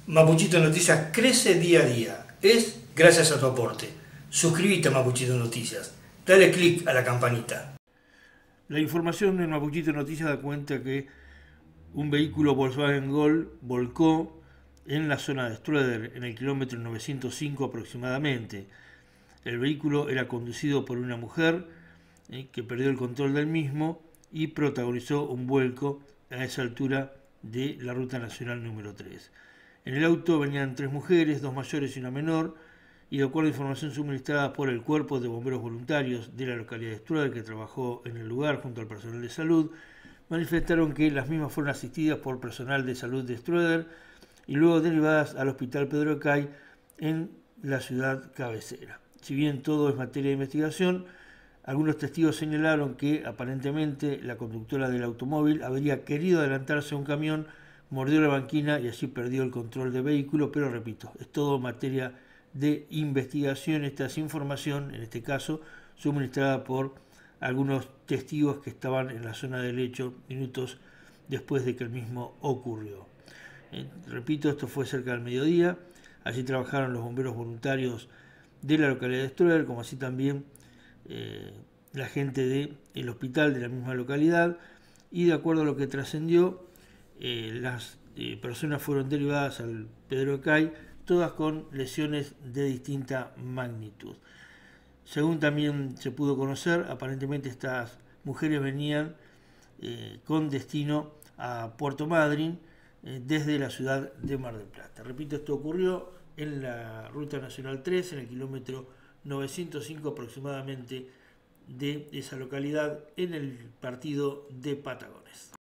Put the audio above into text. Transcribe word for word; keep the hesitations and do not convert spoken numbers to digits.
Mapuchito Noticias crece día a día. Es gracias a tu aporte. Suscríbete a Mapuchito Noticias. Dale click a la campanita. La información en Mapuchito Noticias da cuenta que un vehículo Volkswagen Gol volcó en la zona de Strueder, en el kilómetro novecientos cinco aproximadamente. El vehículo era conducido por una mujer eh, que perdió el control del mismo y protagonizó un vuelco a esa altura de la ruta nacional número tres. En el auto venían tres mujeres, dos mayores y una menor, y de acuerdo a información suministrada por el Cuerpo de Bomberos Voluntarios de la localidad de Strueder, que trabajó en el lugar junto al personal de salud, manifestaron que las mismas fueron asistidas por personal de salud de Strueder y luego derivadas al Hospital Pedro Acay en la ciudad cabecera. Si bien todo es materia de investigación, algunos testigos señalaron que aparentemente la conductora del automóvil habría querido adelantarse a un camión, mordió la banquina y así perdió el control del vehículo, pero repito, es todo materia de investigación. Esta es información, en este caso, suministrada por algunos testigos que estaban en la zona del hecho minutos después de que el mismo ocurrió. Eh, repito, esto fue cerca del mediodía. Allí trabajaron los bomberos voluntarios de la localidad de Strueder, como así también eh, la gente del hospital de la misma localidad, y de acuerdo a lo que trascendió, eh, las eh, personas fueron derivadas al Pedro Acay, todas con lesiones de distinta magnitud. Según también se pudo conocer, aparentemente estas mujeres venían eh, con destino a Puerto Madryn eh, desde la ciudad de Mar del Plata. Repito, esto ocurrió en la Ruta Nacional tres, en el kilómetro novecientos cinco aproximadamente de esa localidad, en el partido de Patagones.